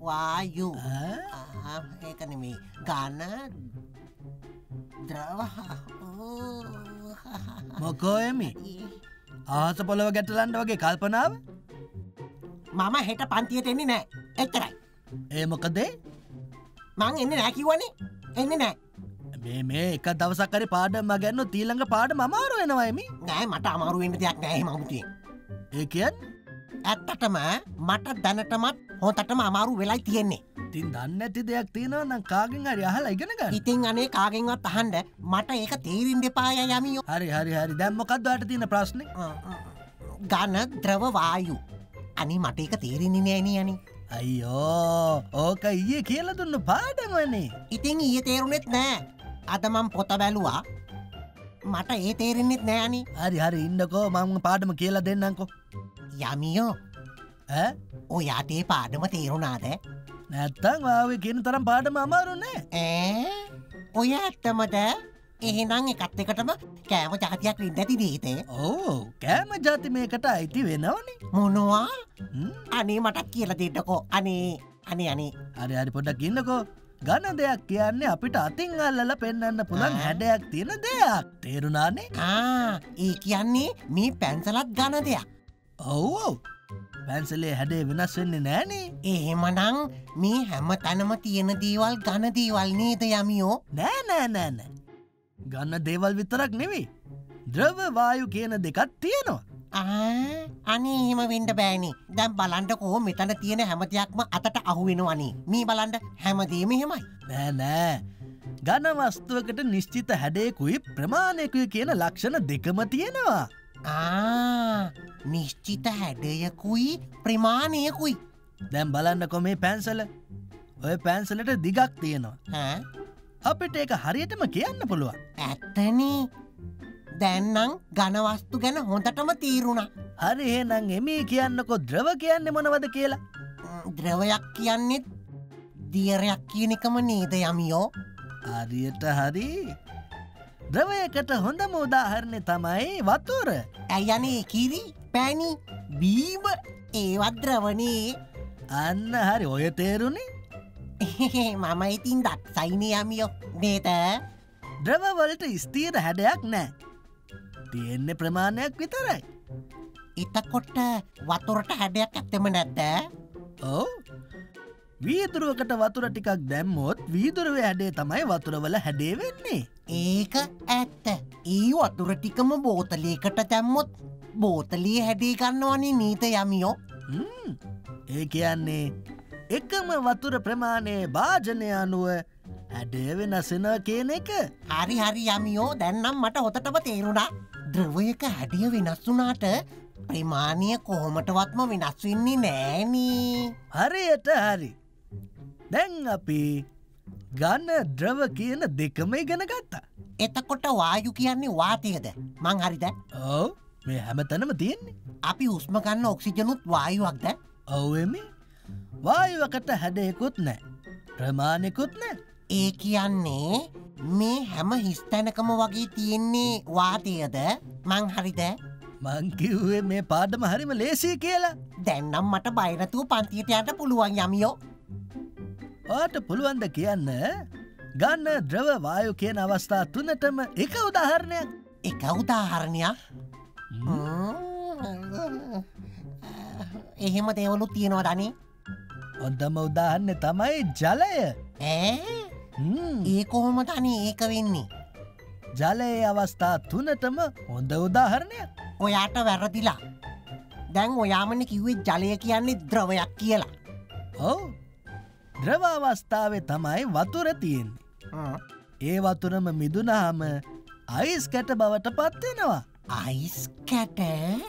වායු ඒක නෙමෙයි ඝන ද්‍රව මොකෝ එමි ආහස පොළව ගැටලන්න වගේ කල්පනාව මම හෙට පන්තියට එන්නේ නෑ එච්චරයි ඒ මොකද මං එන්නේ නෑ කිව්වනේ එන්නේ නෑ මේ එක දවසක් හරි පාඩම ගන්න ඊළඟ පාඩම අමාරු වෙනවා එමි නෑ මට අමාරු වෙන්න දෙයක් නෑ මමුතිය ඒ කියන්නේ ඇත්තටම මට දැනටමත් හොඳටම අමාරු වෙලයි තියෙන්නේ ඉතින් දන්නේ නැති දෙයක් තියෙනවා නම් කාගෙන් හරි අහලා ඉගෙන ගන්න ඉතින් අනේ කාගෙන්වත් අහන්න මට ඒක තේරෙන්න එපා යමියෝ හරි දැන් මොකද්ද ඔයාලට තියෙන ප්‍රශ්නේ ඝන ද්‍රව වායු අනේ මට ඒක තේරෙන්නේ නෑනේ අනේ අයියෝ ඕක ඊයේ කියලා දුන්න පාඩමනේ ඉතින් ඊයේ තේරුණෙත් නෑ අද මම පොත බැලුවා මට ඒ තේරෙන්නෙත් නෑ අනේ හරි ඉන්නකෝ මම පාඩම කියලා දෙන්නම්කෝ යමියෝ ඈ ඔයාට ඒ පාඩම තේරුණාද නැත්තම් ආවේ කියන තරම් පාඩම අමාරු නෑ ඔය ඇත්තමද එහෙනම් එකත් එකටම කෑම ජාතියක් ඉන්න ඇති නේද ඔව් කෑම ජාති මේකට අයිති වෙනවනේ මොනවා අනේ මටත් කියලා දෙන්නකෝ අනේ හරි පොඩ්ඩක් ඉන්නකෝ ඝන දෙයක් කියන්නේ අපිට අතින් අල්ලලා පෙන්වන්න පුළුවන් හැඩයක් තියෙන දෙයක් තේරුණානේ ඒ කියන්නේ මේ පැන්සලත් ඝන දෙයක් ඔව් පැන්සලේ හැඩේ වෙනස් වෙන්නේ නෑනේ එහෙමනම් මේ හැම තැනම තියෙන දේවල් ඝන දේවල් නේද යමියෝ නෑ ඝන දේවල් විතරක් නෙවෙයි ද්‍රව වායු කියන දෙකක් තියෙනවා අනේ එහෙම වෙන්න බෑනේ දැන් බලන්නකෝ මෙතන තියෙන හැම දෙයක්ම අතට අහු වෙනවනේ මේ බලන්න හැමදේම එහෙමයි නෑ ඝන වස්තුවකට නිශ්චිත හැඩයකුයි ප්‍රමාණයකුයි කියන ලක්ෂණ දෙකම තියෙනවා නිශ්චිත හැඩයකුයි ප්‍රමාණයකුයි දැන් බලන්නකො මේ පැන්සල ඔය පැන්සලට දිගක් තියෙනවා අපිට ඒක හරියටම කියන්න පුළුවන් ඇත්තනේ දැන්නම් ඝන වස්තු ගැන හොඳටම තීරුණා හරි එහෙනම් එමේ කියන්නකො ද්‍රව කියන්නේ මොනවද කියලා ද්‍රවයක් කියන්නේ දියරයක් කියන එකම නේද යමියෝ හරියට හරි ද්‍රවයකට හොඳම උදාහරණය තමයි වතුර ඇයි අනේ කිරි පැණි බීම ඒවත් ද්‍රවනේ අන්න හරි ඔය තේරුණේ මම ඉතින් දක්සයිනේ යමියෝ නේද ද්‍රවවලට ස්ථීර හැඩයක් නෑ තියෙන්නේ ප්‍රමාණයක් විතරයි එතකොට වතුරට හැඩයක් ඇත්තෙම නැද්ද ඔව් වීදුරුවකට වතුර ටිකක් දැම්මොත් වීදුරුවේ හැඩේ තමයි වතුරවල හැඩේ වෙන්නේ ඒක ඇත්ත ඒ වතුර ටිකම බෝතලයකට දැම්මොත් බෝතලයේ හැඩේ ගන්නවනේ නේද යමියෝ ඒ කියන්නේ එකම වතුර ප්‍රමාණයේ භාජනය අනුව හැඩේ වෙනස් වෙනවා කියන එක හරි යමියෝ දැන් නම් මට හොතටම තේරුණා ද්‍රවයක හැඩය වෙනස් වුණාට ප්‍රමාණය කොහොමටවත්ම වෙනස් වෙන්නේ නෑනේ හරියට හරි දැන් අපි ඝන ද්‍රව කියන දෙකම ඉගෙන ගත්තා එතකොට වායු කියන්නේ වාතයද මං හරිද ඔව් මේ හැමතැනම තියෙන්නේ අපි හුස්ම ගන්න ඔක්සිජනුත් වායුවක්ද ඔව් එමේ වායුවකට හැඩයකුත් නෑ ප්‍රමාණයකුත් නෑ ඒ කියන්නේ මේ හැම හිස්තැනකම වගේ තියෙන්නේ වාතයද මං හරිද මං කිව්වේ මේ පාඩම හරිම ලේසි කියලා දැන් නම් මට බය නැතුව පන්තියට යන්න පුළුවන් යමියෝ ඔයාට පුළුවන්ද කියන්න ඝන ද්‍රව වායු කියන අවස්ථා තුනටම එක උදාහරණයක් එහෙම දේවලුත් තියෙනවා දනේ හොඳම උදාහරණය තමයි ජලය ඒ කොහොමද අනේ ඒක වෙන්නේ ජලයේ අවස්ථා තුනටම හොඳ උදාහරණයක් ඔයාට වැරදිලා දැන් ඔයාමනේ කිව්වේ ජලය කියන්නේ ද්‍රවයක් කියලා ඔව් ද්‍රව අවස්ථාවේ තමයි වතුර තියෙන්නේ ඒ වතුරම මිදුනහම අයිස් කැට බවට පත් වෙනවා අයිස් කැට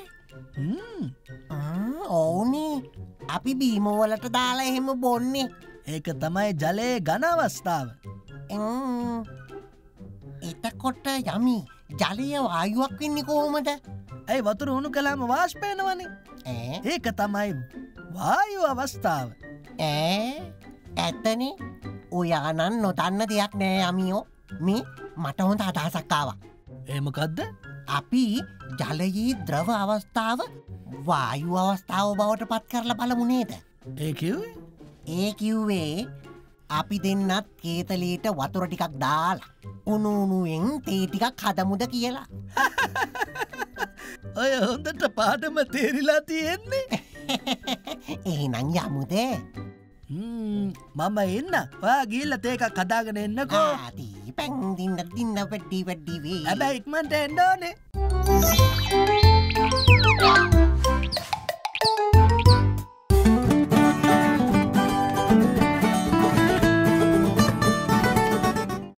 ඕනේ අපි බීම වලට දාලා එහෙම බොන්නේ ඒක තමයි ජලයේ ඝන අවස්ථාව එතකොට යමි ජලය වායුවක් වෙන්නේ කොහොමද ඇයි වතුර උණු කළාම වාෂ්ප වෙනවනේ ඒක තමයි වායු අවස්ථාව ඇත්තනේ ඔයා නම් නොදන්න දෙයක් නෑ යමියෝ මේ මට හොඳ අදහසක් ආවා ඒ මොකද්ද අපි ජලයේ ද්‍රව අවස්ථාව වායු අවස්ථාව බවට පත් කරලා බලමු නේද ඒ කිව්වේ ඒ කිව්වේ අපි දෙන්නත් කේතලීට වතුර ටිකක් දාලා උණුඋණුවෙන් තේ ටිකක් හදමුද කියලා. ඔය හොඳට පාඩම තේරිලා තියෙන්නේ. එහෙනම් යමුද? මම එන්න. ඔයා ගිහිල්ලා තේ එකක් හදාගෙන එන්නකෝ. ආදී පැන් දින්න වැඩි වේ. හැබැයි ඉක්මනට එන්න ඕනේ.